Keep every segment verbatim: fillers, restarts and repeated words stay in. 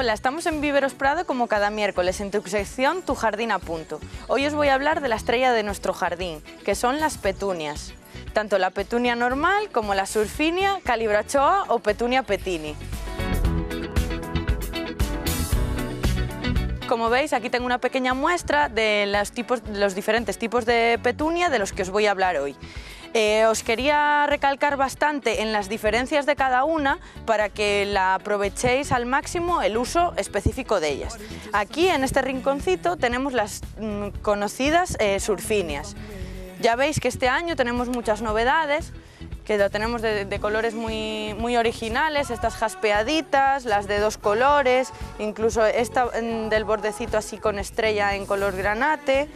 Hola, estamos en Viveros Prado como cada miércoles en tu sección Tu Jardín a Punto. Hoy os voy a hablar de la estrella de nuestro jardín, que son las petunias. Tanto la petunia normal como la surfinia, calibrachoa o petunia petini. Como veis, aquí tengo una pequeña muestra de los, tipos, de los diferentes tipos de petunia de los que os voy a hablar hoy. Eh, os quería recalcar bastante en las diferencias de cada una para que la aprovechéis al máximo el uso específico de ellas. Aquí en este rinconcito tenemos las mm, conocidas eh, surfinias. Ya veis que este año tenemos muchas novedades, que lo tenemos de, de colores muy, muy originales, estas jaspeaditas, las de dos colores, incluso esta mm, del bordecito así con estrella en color granate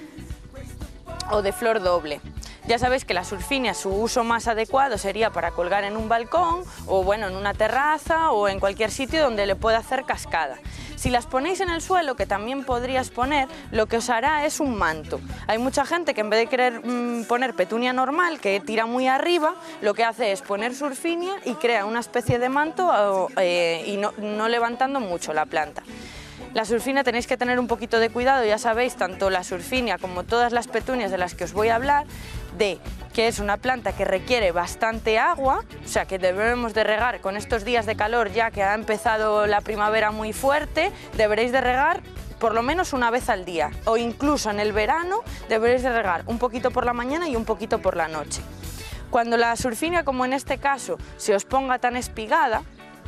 o de flor doble. Ya sabéis que la surfinia, su uso más adecuado sería para colgar en un balcón o bueno, en una terraza o en cualquier sitio donde le pueda hacer cascada. Si las ponéis en el suelo, que también podrías poner, lo que os hará es un manto. Hay mucha gente que en vez de querer mmm, poner petunia normal, que tira muy arriba, lo que hace es poner surfinia y crea una especie de manto eh, y no, no levantando mucho la planta. La surfinia tenéis que tener un poquito de cuidado, ya sabéis, tanto la surfinia como todas las petunias de las que os voy a hablar, de que es una planta que requiere bastante agua, o sea que debemos de regar con estos días de calor ya que ha empezado la primavera muy fuerte, deberéis de regar por lo menos una vez al día o incluso en el verano deberéis de regar un poquito por la mañana y un poquito por la noche. Cuando la surfinia, como en este caso, se os ponga tan espigada,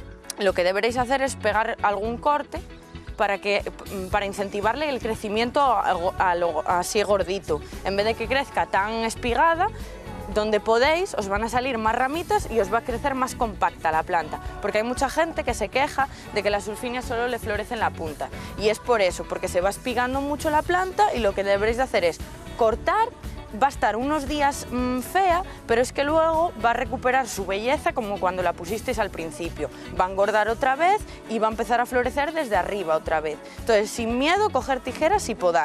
lo que deberéis hacer es pegar algún corte para, que, para incentivarle el crecimiento a, a lo, así gordito. En vez de que crezca tan espigada, donde podéis os van a salir más ramitas y os va a crecer más compacta la planta, porque hay mucha gente que se queja de que la surfinia solo le florece en la punta y es por eso, porque se va espigando mucho la planta y lo que deberéis de hacer es cortar. Va a estar unos días mmm, fea, pero es que luego va a recuperar su belleza como cuando la pusisteis al principio. Va a engordar otra vez y va a empezar a florecer desde arriba otra vez. Entonces, sin miedo, coger tijeras y podar.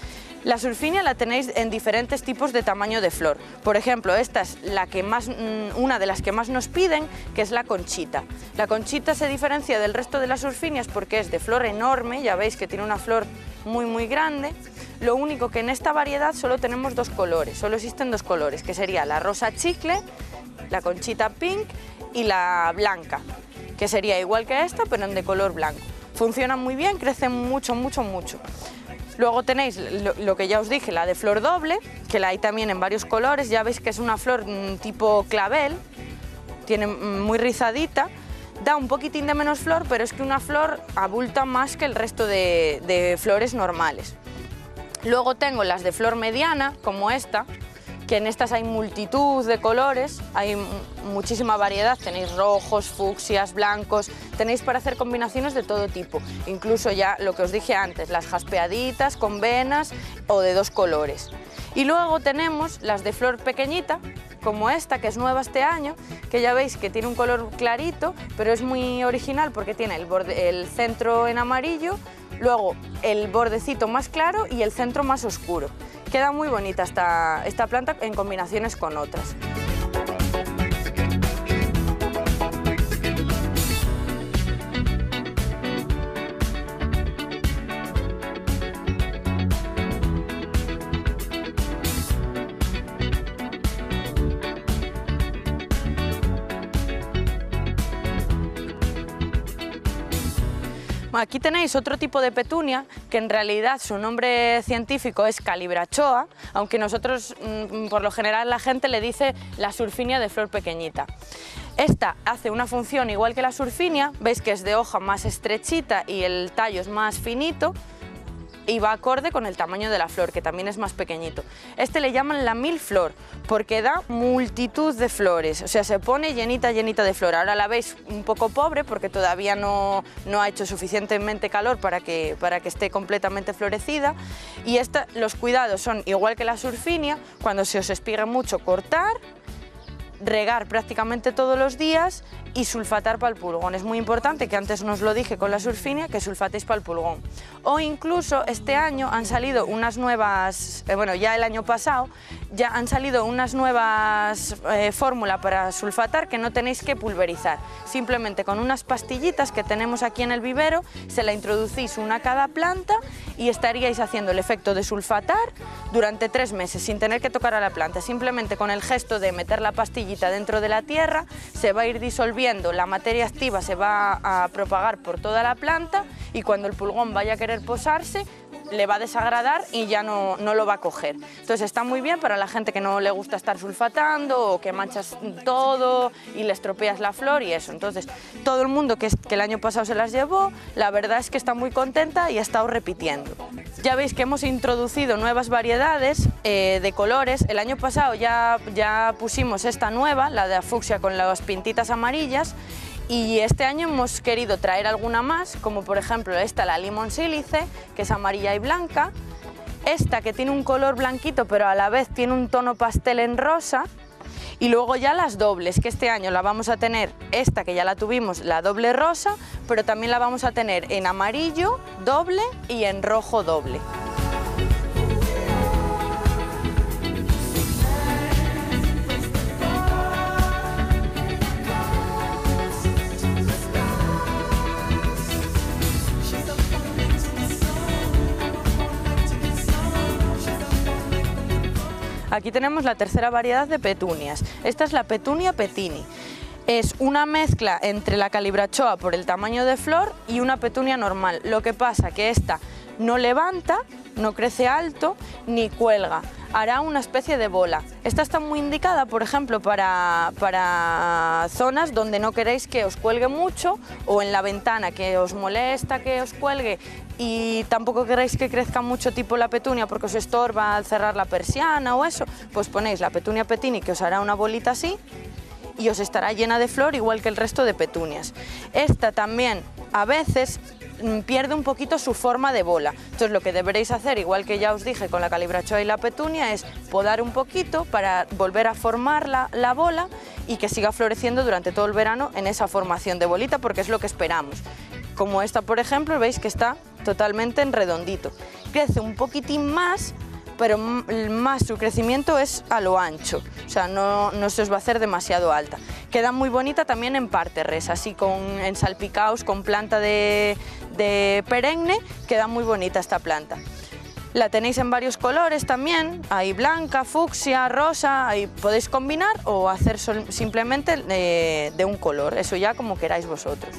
La surfinia la tenéis en diferentes tipos de tamaño de flor. Por ejemplo, esta es la que más, una de las que más nos piden, que es la conchita. La conchita se diferencia del resto de las surfinias porque es de flor enorme, ya veis que tiene una flor muy muy grande. Lo único que en esta variedad solo tenemos dos colores, solo existen dos colores, que sería la rosa chicle, la conchita pink y la blanca, que sería igual que esta pero en de color blanco. Funcionan muy bien, crecen mucho, mucho, mucho. Luego tenéis lo, lo que ya os dije, la de flor doble, que la hay también en varios colores, ya veis que es una flor tipo clavel, tiene muy rizadita, da un poquitín de menos flor, pero es que una flor abulta más que el resto de, de flores normales. Luego tengo las de flor mediana, como esta, que en estas hay multitud de colores, hay muchísima variedad, tenéis rojos, fucsias, blancos, tenéis para hacer combinaciones de todo tipo, incluso ya lo que os dije antes, las jaspeaditas con venas o de dos colores. Y luego tenemos las de flor pequeñita, como esta, que es nueva este año, que ya veis que tiene un color clarito, pero es muy original porque tiene el, borde, el centro en amarillo, luego el bordecito más claro y el centro más oscuro. Queda muy bonita esta, esta planta en combinaciones con otras. Aquí tenéis otro tipo de petunia que en realidad su nombre científico es calibrachoa, aunque nosotros por lo general la gente le dice la surfinia de flor pequeñita. Esta hace una función igual que la surfinia, veis que es de hoja más estrechita y el tallo es más finito y va acorde con el tamaño de la flor, que también es más pequeñito. Este le llaman la mil flor porque da multitud de flores, o sea, se pone llenita, llenita de flor. Ahora la veis un poco pobre porque todavía no, no ha hecho suficientemente calor para que, para que esté completamente florecida. Y esta, los cuidados son igual que la surfinia, cuando se os espiga mucho cortar regar prácticamente todos los días y sulfatar para el pulgón. Es muy importante, que antes nos lo dije con la surfinia, que sulfatéis para el pulgón. O incluso este año han salido unas nuevas, eh, bueno, ya el año pasado, ya han salido unas nuevas eh, fórmulas para sulfatar que no tenéis que pulverizar. Simplemente con unas pastillitas que tenemos aquí en el vivero, se la introducís una a cada planta y estaríais haciendo el efecto de sulfatar durante tres meses sin tener que tocar a la planta. Simplemente con el gesto de meter la pastillita dentro de la tierra, se va a ir disolviendo, la materia activa se va a propagar por toda la planta y cuando el pulgón vaya a querer posarse, le va a desagradar y ya no, no lo va a coger. Entonces está muy bien para la gente que no le gusta estar sulfatando o que manchas todo y le estropeas la flor y eso. Entonces todo el mundo que, es, que el año pasado se las llevó, la verdad es que está muy contenta y ha estado repitiendo. Ya veis que hemos introducido nuevas variedades eh, de colores. El año pasado ya, ya pusimos esta nueva, la de fucsia con las pintitas amarillas. Y este año hemos querido traer alguna más, como por ejemplo esta, la Limón Sílice, que es amarilla y blanca. Esta que tiene un color blanquito, pero a la vez tiene un tono pastel en rosa. Y luego ya las dobles, que este año la vamos a tener, esta que ya la tuvimos, la doble rosa, pero también la vamos a tener en amarillo doble y en rojo doble. Aquí tenemos la tercera variedad de petunias. Esta es la Petunia Petini. Es una mezcla entre la Calibrachoa por el tamaño de flor y una petunia normal. Lo que pasa que esta no levanta, no crece alto ni cuelga. Hará una especie de bola. Esta está muy indicada, por ejemplo, para, para zonas donde no queréis que os cuelgue mucho o en la ventana, que os molesta que os cuelgue y tampoco queréis que crezca mucho tipo la petunia porque os estorba al cerrar la persiana o eso, pues ponéis la Petunia Petini que os hará una bolita así y os estará llena de flor igual que el resto de petunias. Esta también a veces pierde un poquito su forma de bola. Entonces lo que deberéis hacer, igual que ya os dije con la Calibrachoa y la petunia, es podar un poquito para volver a formar la, la bola y que siga floreciendo durante todo el verano en esa formación de bolita, porque es lo que esperamos. Como esta, por ejemplo, veis que está totalmente en redondito. Crece un poquitín más, pero más su crecimiento es a lo ancho, o sea, no, no se os va a hacer demasiado alta. Queda muy bonita también en parterres, así con, en salpicaos con planta de, de perenne, queda muy bonita esta planta. La tenéis en varios colores también, hay blanca, fucsia, rosa, ahí podéis combinar o hacer sol, simplemente de, de un color, eso ya como queráis vosotros.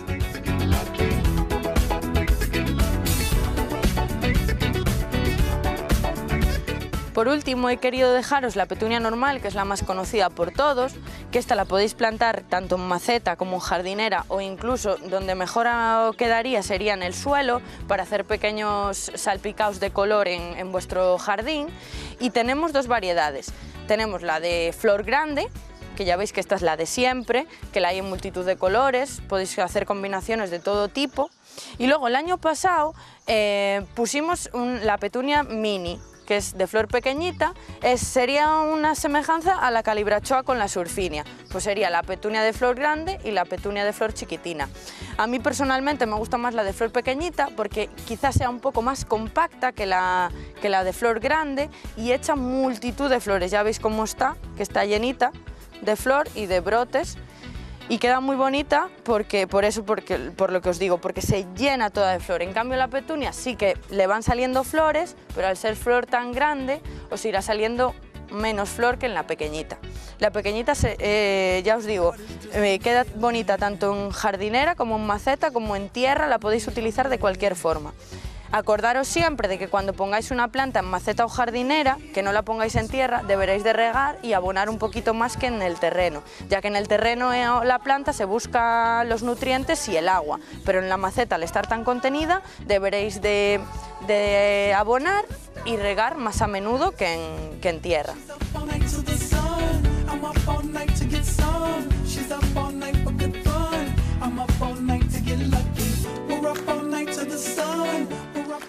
Por último, he querido dejaros la petunia normal, que es la más conocida por todos, que esta la podéis plantar tanto en maceta como en jardinera o incluso donde mejor quedaría sería en el suelo para hacer pequeños salpicaos de color en, en vuestro jardín. Y tenemos dos variedades. Tenemos la de flor grande, que ya veis que esta es la de siempre, que la hay en multitud de colores, podéis hacer combinaciones de todo tipo. Y luego el año pasado eh, pusimos un, la petunia mini, que es de flor pequeñita, es, sería una semejanza a la Calibrachoa con la surfinia, pues sería la petunia de flor grande y la petunia de flor chiquitina. A mí personalmente me gusta más la de flor pequeñita porque quizás sea un poco más compacta que la, que la de flor grande y echa multitud de flores, ya veis cómo está, que está llenita de flor y de brotes. Y queda muy bonita porque, por eso, porque, por lo que os digo, porque se llena toda de flor. En cambio la petunia sí que le van saliendo flores, pero al ser flor tan grande os irá saliendo menos flor que en la pequeñita. La pequeñita, se, eh, ya os digo, eh, queda bonita tanto en jardinera como en maceta, como en tierra, la podéis utilizar de cualquier forma. Acordaros siempre de que cuando pongáis una planta en maceta o jardinera, que no la pongáis en tierra, deberéis de regar y abonar un poquito más que en el terreno, ya que en el terreno la planta se busca los nutrientes y el agua, pero en la maceta al estar tan contenida deberéis de, de abonar y regar más a menudo que en, que en tierra.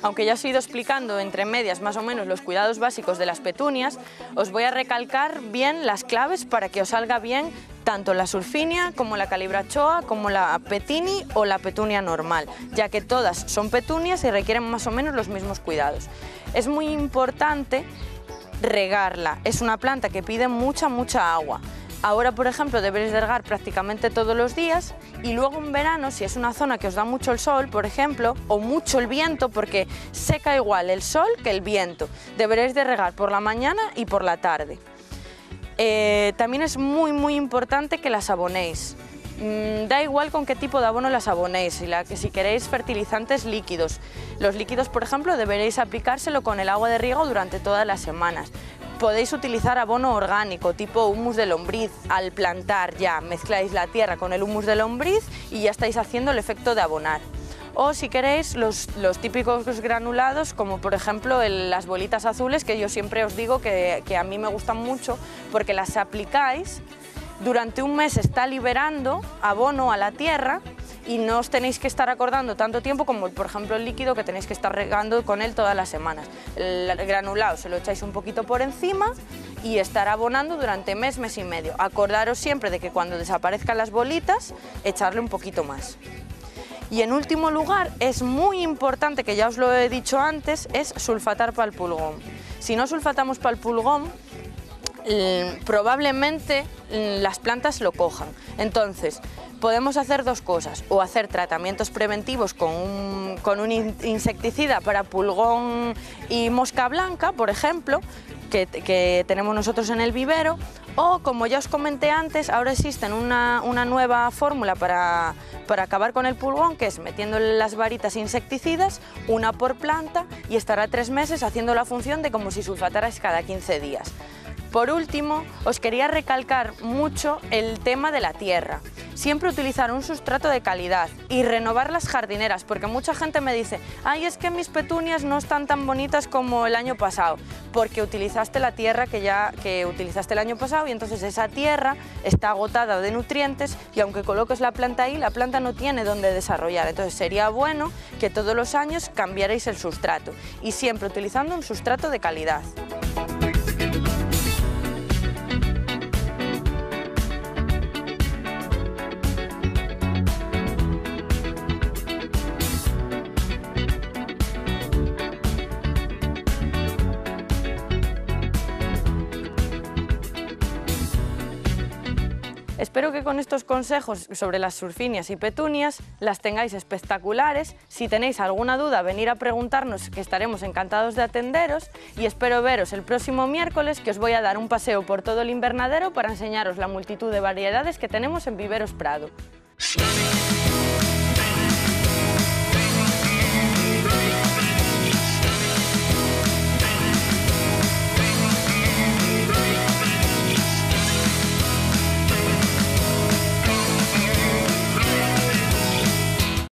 aunque ya os he ido explicando entre medias más o menos los cuidados básicos de las petunias, os voy a recalcar bien las claves para que os salga bien tanto la surfinia como la calibrachoa, como la petini o la petunia normal, ya que todas son petunias y requieren más o menos los mismos cuidados. Es muy importante regarla, es una planta que pide mucha, mucha agua. Ahora, por ejemplo, deberéis de regar prácticamente todos los días y luego en verano, si es una zona que os da mucho el sol, por ejemplo, o mucho el viento, porque seca igual el sol que el viento, deberéis de regar por la mañana y por la tarde. Eh, también es muy, muy importante que las abonéis. Mm, da igual con qué tipo de abono las abonéis, si, la, si queréis fertilizantes líquidos. Los líquidos, por ejemplo, deberéis aplicárselo con el agua de riego durante todas las semanas. Podéis utilizar abono orgánico, tipo humus de lombriz, al plantar ya, mezcláis la tierra con el humus de lombriz y ya estáis haciendo el efecto de abonar. O si queréis, los, los típicos granulados, como por ejemplo el, las bolitas azules, que yo siempre os digo que, que a mí me gustan mucho, porque las aplicáis, durante un mes está liberando abono a la tierra y no os tenéis que estar acordando tanto tiempo como por ejemplo el líquido, que tenéis que estar regando con él todas las semanas. El granulado se lo echáis un poquito por encima y estar abonando durante mes, mes y medio. Acordaros siempre de que cuando desaparezcan las bolitas, echarle un poquito más. Y en último lugar, es muy importante, que ya os lo he dicho antes, es sulfatar para el pulgón. Si no sulfatamos para el pulgón, probablemente las plantas lo cojan. Entonces, podemos hacer dos cosas, o hacer tratamientos preventivos con un, con un insecticida para pulgón y mosca blanca, por ejemplo, que, que tenemos nosotros en el vivero, o como ya os comenté antes, ahora existe una, una nueva fórmula para, para acabar con el pulgón, que es metiéndole las varitas insecticidas, una por planta, y estará tres meses haciendo la función de como si sulfatarais cada quince días. Por último, os quería recalcar mucho el tema de la tierra. Siempre utilizar un sustrato de calidad y renovar las jardineras, porque mucha gente me dice: ay, es que mis petunias no están tan bonitas como el año pasado, porque utilizaste la tierra que ya que utilizaste el año pasado, y entonces esa tierra está agotada de nutrientes y aunque coloques la planta ahí, la planta no tiene dónde desarrollar. Entonces sería bueno que todos los años cambiarais el sustrato y siempre utilizando un sustrato de calidad. Espero que con estos consejos sobre las surfinias y petunias las tengáis espectaculares. Si tenéis alguna duda, venir a preguntarnos, que estaremos encantados de atenderos, y espero veros el próximo miércoles, que os voy a dar un paseo por todo el invernadero para enseñaros la multitud de variedades que tenemos en Viveros Prado.